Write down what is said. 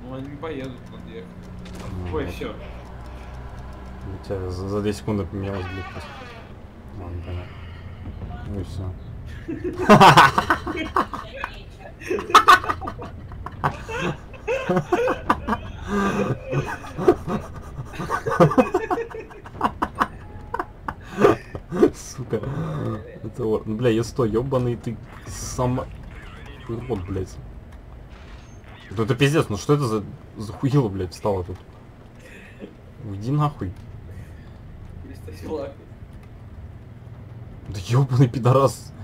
Ну они не поедут, надо ехать. Ой, все. У тебя за 2 секунды поменялось, блядь, просто. Ладно, понятно. Ну и все. Сука. Это вот. Ну, бля, я стой, ёбаный ты сам. Вот, блядь. Ну это пиздец, ну что это за хуило, блядь, встало тут? Иди нахуй. Перестать лапить. Да ёбаный пидорас.